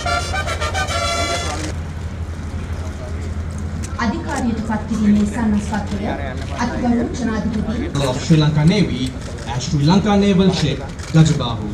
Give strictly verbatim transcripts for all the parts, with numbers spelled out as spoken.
of Sri Lanka Navy as Sri Lanka Naval Ship Gajabahu.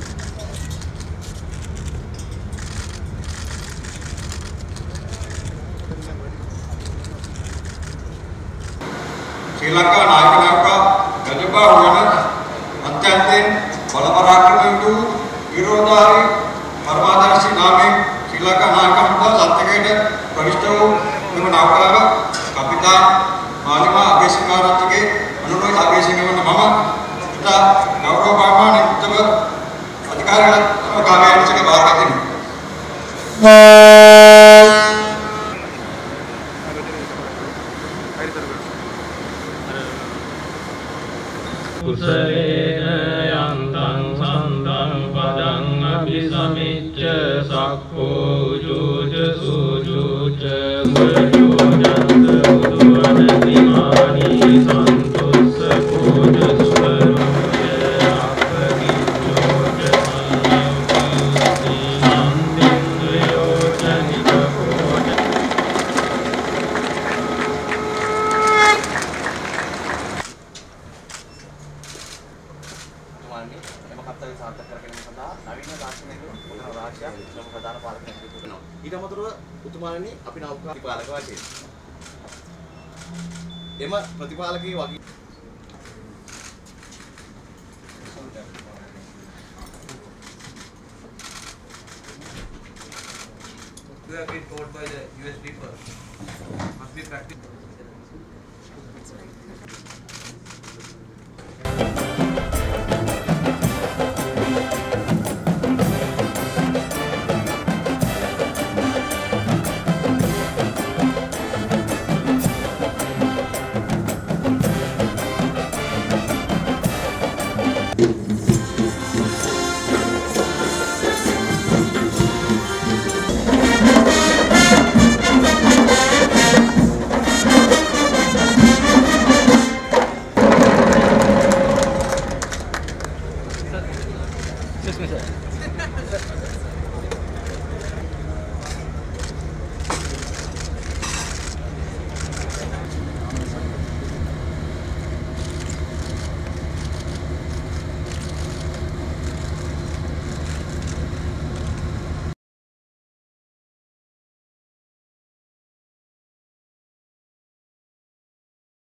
Sri Lanka Navy Gajabahu yana අත්‍යන්තයෙන් බලපරාක්‍රමී වූ විරෝධාරී පරමාදර්ශී නාමයෙන් ශ්‍රී ලංකා නාවික හමුදා සත්‍යකයට ප්‍රවිෂ්ඨ වූ මෙම නෞකාව කපිතාන් මාලිමා අබේසිංහාරච්චිගේ අනුරෝධ අබේසිංහවන්න මම ඉතා ගෞරව ප්‍රමාණයෙන් යුක්තව අධිකාරියට කාර්යාලයට බාර ගන්නවා. කුසලේන යන්තං සන්තං පදං අபிසමිච්ච සක්ඛෝ උජුජ සුජුච වජෝජන්ත උදුවන විමානි සන්තුස්ස පෝජ සුවරෝජ අපගිච්ඡෝජ සංයුක්ති නන්දින්ද්‍රයෝජ නිකෝජ ඊට අමතරව උතුමාණනි අපි නෞකා ප්‍රතිපාලක වශයෙන් එම ප්‍රතිපාලකයේ වගේ We have been told by the U S people must be practiced.